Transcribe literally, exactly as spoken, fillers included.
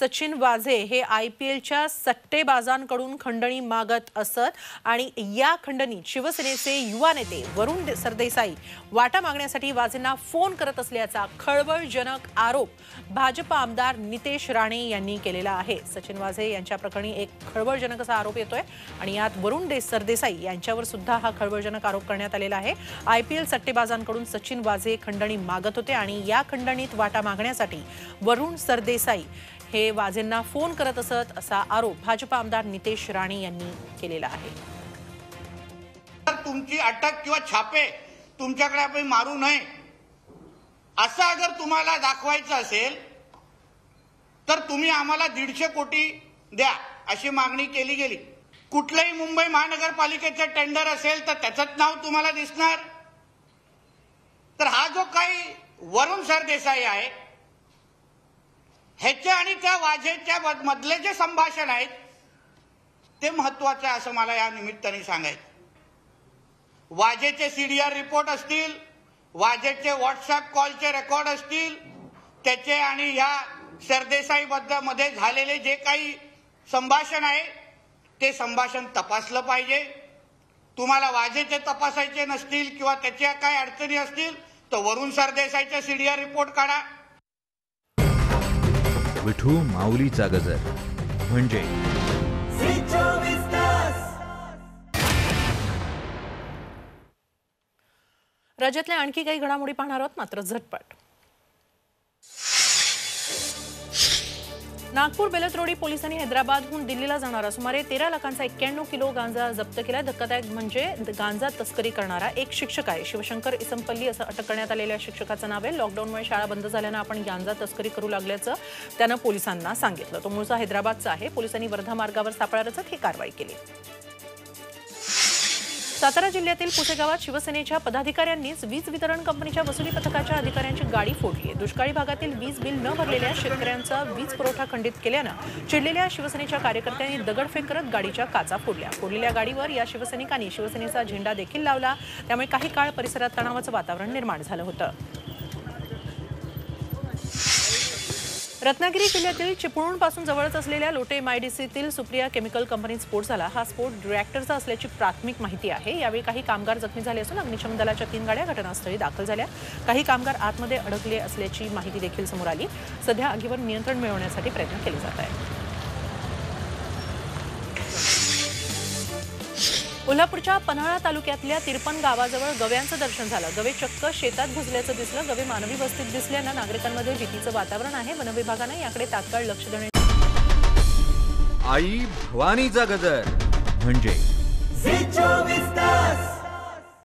सचिन वाझे हे I P एलच्या सट्टेबाजांकडून खंडणी मागत असत आणि या खंडणीत शिवसेनेचे युवा नेते वरुण सरदेसाई वाटा मागण्यासाठी वाझेंना फोन करत असल्याचा खळबळजनक आरोप भाजप आमदार नितेश राणे यांनी केलेला आहे। सचिन वाझे यांच्या प्रकरणी एक खळबळजनक असा आरोप येतोय आणि यात वरुण सरदेसाई यांच्यावर सुद्धा हा खळबळजनक आरोप करण्यात आलेला आहे। आय पी एल सट्टेबाजांकडून सचिन वाझे खंडणी मागत होते आणि या खंडणीत वाटा मागण्यासाठी वरुण सरदेसाई हे वाझेंना फोन करत असत असा आरोप भाजप आमदार नितेश राणे यांनी केलेला आहे। तर तुमची अटक किंवा छापे तुमच्याकडे आपण मारू नये असं अगर तुम्हाला दाखवायचं असेल तर तुम्ही आम्हाला दीडशे कोटी द्या अशी मागणी केली गेली। कुठलेही मुंबई महानगरपालिकेचे टेंडर असेल तर त्याचं नाव तुम्हाला दिसणार। तर हा जो काही वरुण सरदेसाई आहे ह्याचे आणि त्या वाझेच्या मधले जे संभाषण आहेत ते महत्त्वाचे असं मला या निमित्ताने सांगायचं। वाझेचे सीडीआर रिपोर्ट असतील, वाझेचे व्हॉट्सअप कॉलचे रेकॉर्ड असतील, त्याचे आणि या सरदेसाई मध्ये झालेले जे काही संभाषण आहे ते संभाषण तपासलं पाहिजे। तुम्हाला वाझेचे तपासायचे नसतील किंवा त्याच्या काही अडचणी असतील तर वरुण सरदेसाईचा सीडीआर रिपोर्ट काढा। विठू माऊलीचा गजर म्हणजे राज्यातल्या आणखी काही घडामोडी पाहणार आहोत मात्र झटपट। नागपूर बेलत्रोडी पोलिसांनी हैदराबादहून दिल्लीला जाणारा सुमारे तेरा लाखांचा एक्क्याण्णव किलो गांजा जप्त केला। धक्कादायक म्हणजे गांजा तस्करी करणारा एक शिक्षक आहे। शिवशंकर इसमपल्ली असं अटक करण्यात आलेल्या शिक्षकाचं नाव आहे। लॉकडाऊनमुळे शाळा बंद झाल्यानं आपण गांजा तस्करी करू लागल्याचं त्यानं पोलिसांना सांगितलं। तो मूळचा हैदराबादचा आहे। पोलिसांनी वर्धा मार्गावर सापळा रचत ही कारवाई केली। सातारा जिल्ह्यातील पुसेगावात शिवसेनेच्या पदाधिकाऱ्यांनीच वीज वितरण कंपनीच्या वसुली पथकाच्या अधिकाऱ्यांची गाडी फोडली आहे। दुष्काळी भागातील वीज बिल न भरलेल्या शेतकऱ्यांचा वीज पुरवठा खंडित केल्यानं चिडलेल्या शिवसेनेच्या कार्यकर्त्यांनी दगडफेक करत गाडीच्या काचा फोडल्या। फोडलेल्या गाडीवर या शिवसैनिकांनी शिवसेनेचा झेंडा देखील लावला, त्यामुळे काही काळ परिसरात तणावाचं वातावरण निर्माण झालं होतं। रत्नागिरी जिल्ह्यातील चिपळूणपासून जवळच असलेल्या लोटे एमआयडीसीतील सुप्रिया केमिकल कंपनीत स्फोट झाला। हा स्फोट रिएक्टरचा असल्याची प्राथमिक माहिती आहे। यावेळी काही कामगार जखमी झाले असून अग्निशमन दलाच्या तीन गाड्या घटनास्थळी दाखल झाल्या। काही कामगार आतमध्ये अडकले असल्याची माहिती देखील समोर आली। सध्या आगीवर नियंत्रण मिळवण्यासाठी प्रयत्न केले जात आहेत। कोल्हापूरच्या पन्हाळा तालुक्यातल्या तिरपण गावाजवळ गव्यांचं दर्शन झालं। गवे चक्क शेतात घुसल्याचं दिसलं। गवे मानवी वस्तीत दिसल्यानं नागरिकांमध्ये भीतीचं वातावरण आहे। वन विभागानं याकडे तात्काळ लक्ष देणे। आई भवानीचा गजर म्हणजे